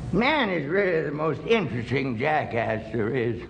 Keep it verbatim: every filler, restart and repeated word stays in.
Man is really the most interesting jackass there is.